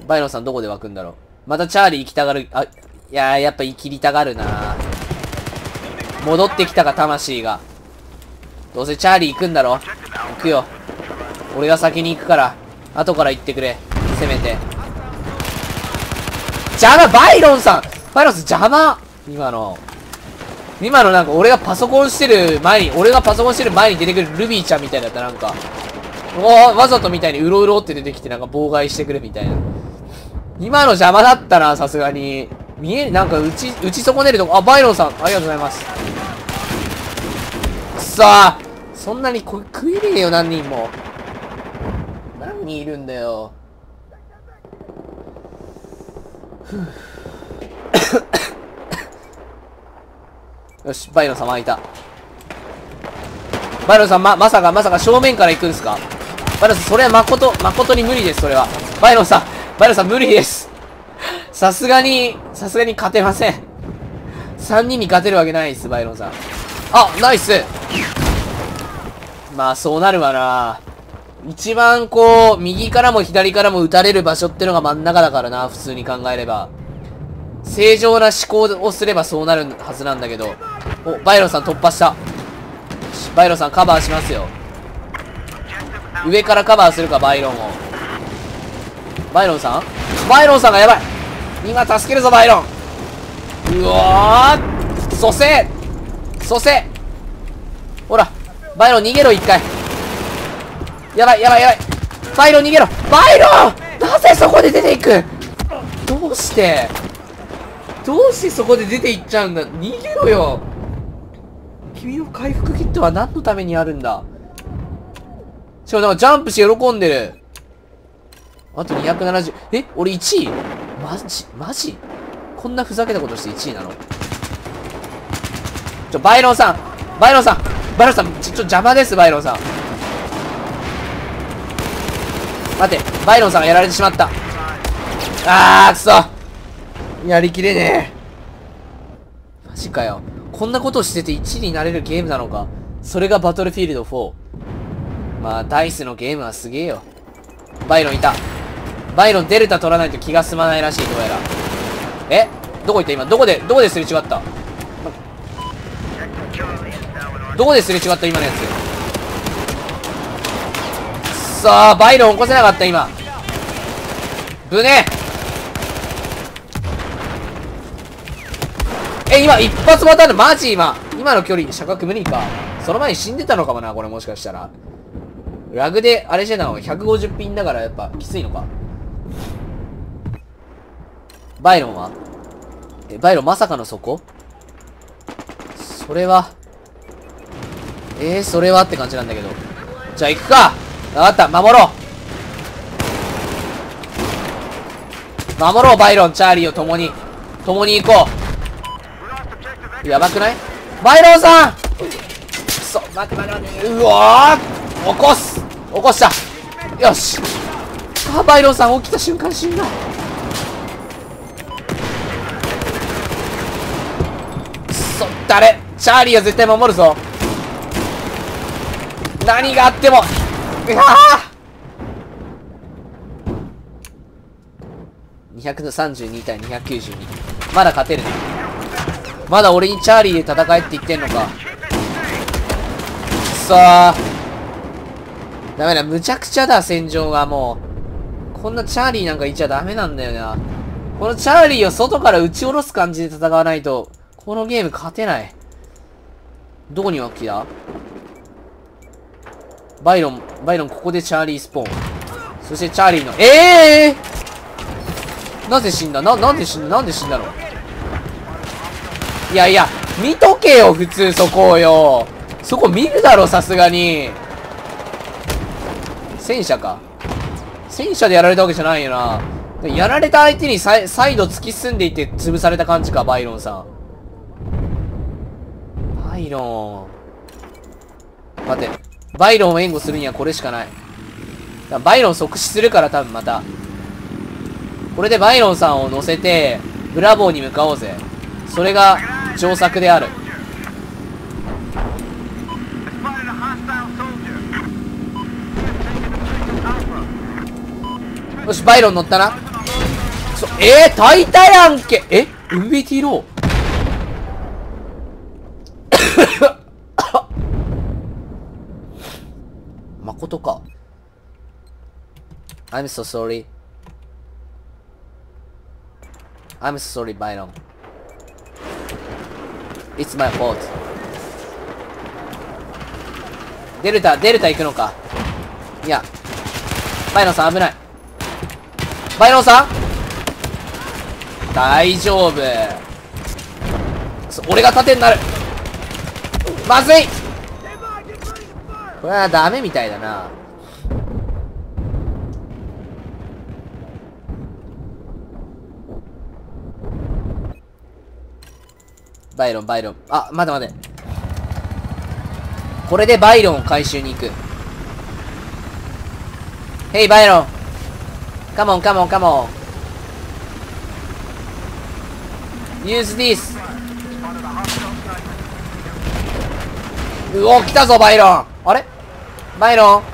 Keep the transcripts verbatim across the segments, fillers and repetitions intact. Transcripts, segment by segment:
バイロンさんどこで湧くんだろう。またチャーリー行きたがる。あ、いやー、やっぱ生きりたがるな。戻ってきたか、魂が。どうせチャーリー行くんだろ。行くよ。俺が先に行くから、後から行ってくれ。せめて。邪魔バイロンさんバイロンさん邪魔今の。今のなんか俺がパソコンしてる前に、俺がパソコンしてる前に出てくるルビーちゃんみたいだった。なんか。わ、わざとみたいにうろうろって出てきてなんか妨害してくれみたいな。今の邪魔だったな、さすがに。見え、なんか打ち、打ち損ねるとこ。あ、バイロンさん、ありがとうございます。くそーそんなにこ食えねえよ、何人も。何人いるんだよ。ふぅ。よし、バイロンさん巻いた。バイロンさん、ま、まさか、まさか正面から行くんですか？バイロンさん、それは誠、誠に無理です、それは。バイロンさん、バイロンさん無理です。さすがに、さすがに勝てません。さんにんに勝てるわけないです、バイロンさん。あ、ナイス。まあ、そうなるわな。一番こう、右からも左からも撃たれる場所ってのが真ん中だからな、普通に考えれば。正常な思考をすればそうなるはずなんだけど。お、バイロンさん突破した。バイロンさんカバーしますよ。上からカバーするか、バイロンを。バイロンさんバイロンさんがやばい。今助けるぞ、バイロン。うわー蘇生蘇生ほら、バイロン逃げろ、一回。やばい、やばい、やばい。バイロン逃げろ。バイロンなぜそこで出ていく。どうしてどうしてそこで出ていっちゃうんだ。逃げろよ。君の回復キットは何のためにあるんだ。しかもなんかジャンプして喜んでる。あとにひゃくななじゅう。え俺いちいマジマジこんなふざけたことしていちいなの。ちょ、バイロンさんバイロンさんバイロンさんちょ、ちょ、邪魔です、バイロンさん。待って、バイロンさんがやられてしまった。あー、くそやりきれねえ。マジかよ。こんなことしてていちいになれるゲームなのか。それがバトルフィールドフォー。まあ、ダイスのゲームはすげえよ。バイロンいた。バイロンデルタ取らないと気が済まないらしい、どうやら。えどこ行った今。どこで、どこですれ違った、どこですれ違った今のやつ。さあ、バイロン起こせなかった、今。ぶねえ、今、一発当たるマジ今。今の距離、射角無理か。その前に死んでたのかもな、これもしかしたら。ラグで、あれしてたのひゃくごじゅうピンだからやっぱ、きついのか。バイロンはえ、バイロンまさかのそこそれは。えー、それはって感じなんだけど。じゃあ行くか。わかった、守ろう。守ろう、バイロン、チャーリーを共に。共に行こう。やばくないバイロンさんくそ、待って待って待って。うわー起こす起こしたよし。あ、バイロンさん起きた瞬間死んだ。くそ、誰チャーリーは絶対守るぞ。何があっても。うわーにひゃくさんじゅうにたいにひゃくきゅうじゅうに。まだ勝てるね。まだ俺にチャーリーで戦えって言ってんのか。くそーダメだ、むちゃくちゃだ、戦場がもう。こんなチャーリーなんかいちゃダメなんだよな。このチャーリーを外から撃ち下ろす感じで戦わないと、このゲーム勝てない。どこに湧きだバイロン、バイロンここでチャーリースポーン。そしてチャーリーの、ええー、なぜ死んだな、なんで死んだなんで死んだの。いやいや、見とけよ、普通そこをよ。そこ見るだろ、さすがに。戦車か。戦車でやられたわけじゃないよな。やられた相手に再度突き進んでいって潰された感じか、バイロンさん。バイロン。待て。バイロンを援護するにはこれしかない。バイロン即死するから多分また。これでバイロンさんを乗せて、ブラボーに向かおうぜ。それが、上策である。よし、バイロン乗ったな。 そ、えー、炊いたやんけ。え エムビーティー ロー誠か。I'm so sorry. I'm so sorry, Byron. It's my fault. デルタ、デルタ行くのか。いや。バイロンさん危ない。バイロンさん大丈夫。俺が盾になる。まずい。これはダメみたいだな。バイロン、バイロン。あ、待て待て。これでバイロンを回収に行く。ヘイ、バイロン。カモン、カモン、カモン。Use this。うお、来たぞ、バイロン。あれバイロン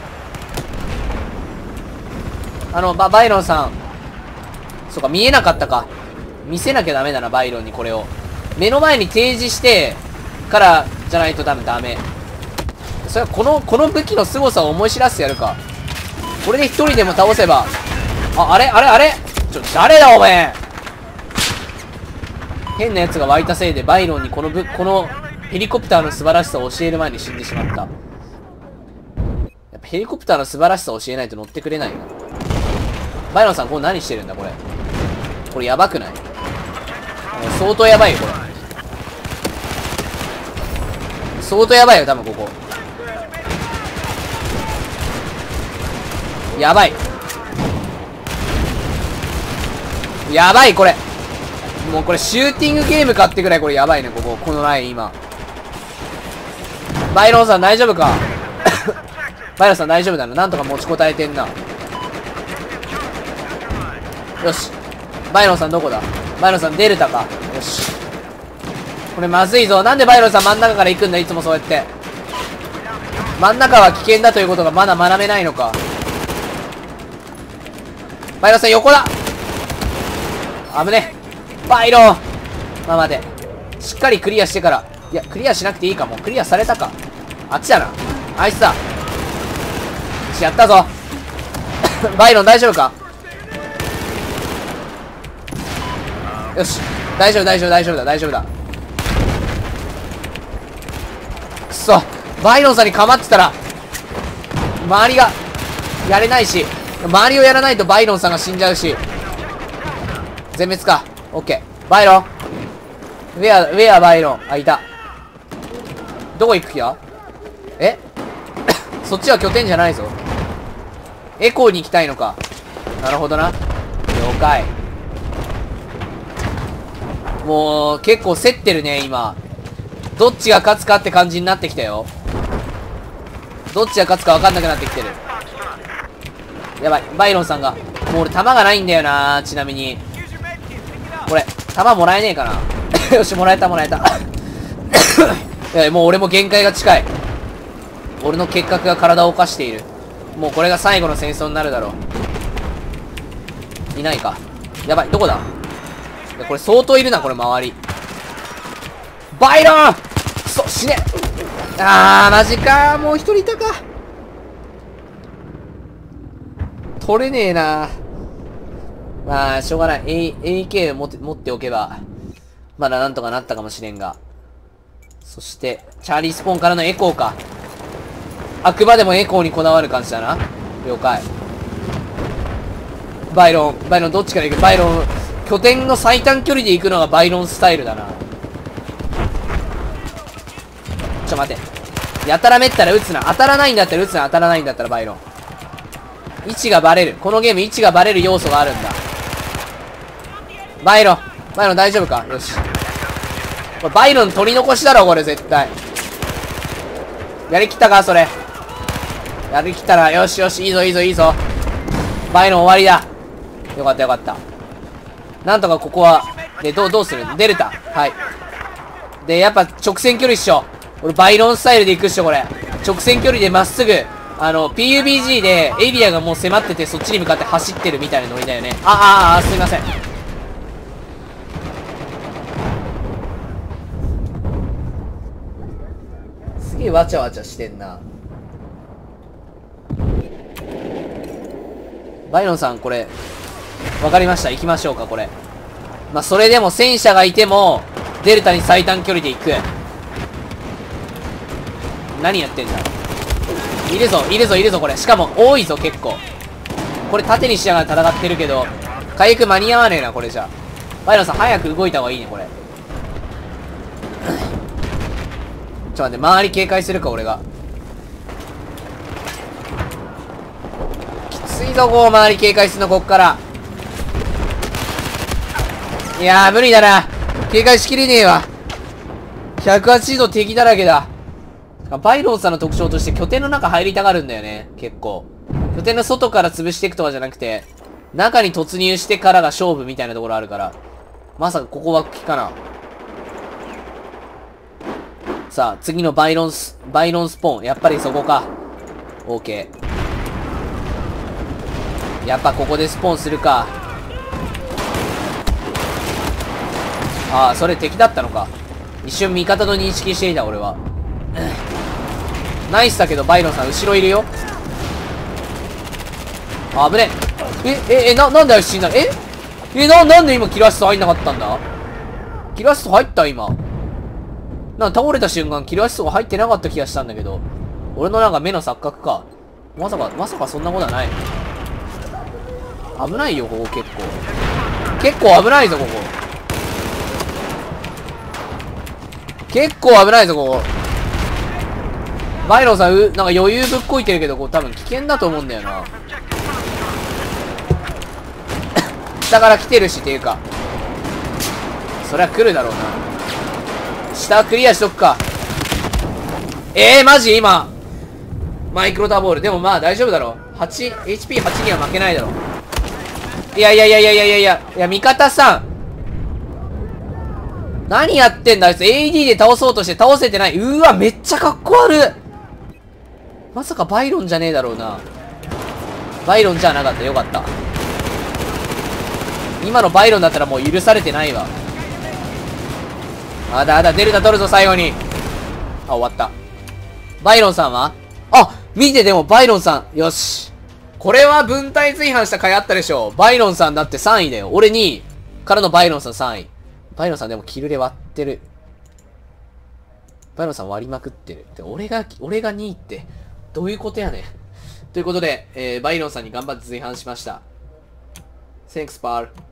あの、バ、バイロンさん。そうか、見えなかったか。見せなきゃダメだな、バイロンにこれを。目の前に提示してからじゃないと多分ダメ。それはこの、この武器の凄さを思い知らせてやるか。これで一人でも倒せば。あ、あれあれあれちょ、誰だお前。変な奴が湧いたせいでバイロンにこのぶ、このヘリコプターの素晴らしさを教える前に死んでしまった。やっぱヘリコプターの素晴らしさを教えないと乗ってくれないな。バイロンさん、これ何してるんだこれ。これやばくない？相当やばいよ、これ。相当やばいよ、多分ここ。やばい。やばい、これ。もうこれシューティングゲームかってぐらいこれやばいね、ここ。このライン今。バイロンさん大丈夫かバイロンさん大丈夫だな。なんとか持ちこたえてんな。よし。バイロンさんどこだ？バイロンさんデルタか。よし。これまずいぞ。なんでバイロンさん真ん中から行くんだ、いつもそうやって。真ん中は危険だということがまだ学べないのか。バイロンさん横だ。危ね。バイロン。まあ待て。しっかりクリアしてから。いや、クリアしなくていいかも。クリアされたか。あっちだな。あいつだ。よし、やったぞ。バイロン大丈夫か？よし。大丈夫、大丈夫、大丈夫だ、大丈夫だ。くそ。バイロンさんに構ってたら、周りが、やれないし、周りをやらないとバイロンさんが死んじゃうし。全滅か。オッケー。バイロン。ウェア、ウェアバイロン。あ、いた。どこ行く気や？えそっちは拠点じゃないぞ。エコーに行きたいのか。なるほどな。了解。もう、結構競ってるね、今。どっちが勝つかって感じになってきたよ。どっちが勝つか分かんなくなってきてる。やばい、バイロンさんが。もう俺弾がないんだよな、ちなみに。これ、弾もらえねえかな。よし、もらえた、もらえた。いや、もう俺も限界が近い。俺の結核が体を犯している。もうこれが最後の戦争になるだろう。いないか。やばい、どこだ？いや、これ相当いるな、これ周り。バイロン！くそ、死ね！あー、マジかー。もう一人いたか。取れねえな。まあ、しょうがない。エーケー を持って、持っておけば、まだなんとかなったかもしれんが。そして、チャーリースポーンからのエコーか。あくまでもエコーにこだわる感じだな。了解。バイロン、バイロンどっちから行く？バイロン、拠点の最短距離で行くのがバイロンスタイルだな。ちょ、待て。やたらめったら撃つな。当たらないんだったら撃つな。当たらないんだったらバイロン。位置がバレる。このゲーム位置がバレる要素があるんだ。バイロン。バイロン大丈夫か？よし。これバイロン取り残しだろ、これ絶対。やりきったか、それ。やりきったな。よしよし、いいぞいいぞいいぞ。バイロン終わりだ。よかったよかった。なんとかここは、で、どう、どうする？デルタ。はい。で、やっぱ直線距離っしょ。俺バイロンスタイルで行くっしょ、これ。直線距離でまっすぐ、 あの、ピーユービージー でエリアがもう迫っててそっちに向かって走ってるみたいなノリだよね。あ、あ、あ、すいません。すげえわちゃわちゃしてんな。バイロンさん、これ、わかりました。行きましょうか、これ。まあ、それでも戦車がいても、デルタに最短距離で行く。何やってんだ。いるぞ、いるぞ、いるぞ、これ。しかも、多いぞ、結構。これ、縦にしながら戦ってるけど、回復間に合わねえな、これじゃ。バイロンさん、早く動いた方がいいね、これ。ちょっと待って、周り警戒するか、俺が。きついぞ、こう、周り警戒するの、こっから。いやー、無理だな。警戒しきれねえわ。ひゃくはちじゅうど敵だらけだ。バイロンさんの特徴として拠点の中入りたがるんだよね、結構。拠点の外から潰していくとかじゃなくて、中に突入してからが勝負みたいなところあるから。まさかここは敵かな。さあ、次のバイロンス、バイロンスポーン。やっぱりそこか。OK。やっぱここでスポーンするか。ああ、それ敵だったのか。一瞬味方の認識していた、俺は。ナイスだけど、バイロンさん、後ろいるよ。あ、危ねえ。え、え、え、な、なんだよ、死んだ。ええ、な、なんで今、キルアシスト入んなかったんだ。キルアシスト入った今。なんか倒れた瞬間、キルアシストが入ってなかった気がしたんだけど。俺のなんか目の錯覚か。まさか、まさかそんなことはない。危ないよ、ここ結構。結構危ないぞ、ここ。結構危ないぞ、ここ。バイロンさん、う、なんか余裕ぶっこいてるけど、こう多分危険だと思うんだよな。下から来てるし、っていうか。そりゃ来るだろうな。下クリアしとくか。えー、マジ今。マイクロターボール。でもまあ大丈夫だろう。はち、エイチピーはち には負けないだろう。いやいやいやいやいやいやいや、いや、味方さん。何やってんだあいつ。エーディー で倒そうとして倒せてない。うーわ、めっちゃかっこ悪い。まさかバイロンじゃねえだろうな。バイロンじゃなかった。よかった。今のバイロンだったらもう許されてないわ。あだあだ、デルタ取るぞ、最後に。あ、終わった。バイロンさんはあ、見てでもバイロンさん。よし。これは分隊追犯した甲斐あったでしょ。バイロンさんだってさんいだよ。俺にいからのバイロンさんさんい。バイロンさんでもキルで割ってる。バイロンさん割りまくってる。で、俺が、俺がにいって、どういうことやねん。ということで、えー、バイロンさんに頑張って追犯しました。Thanks, pal.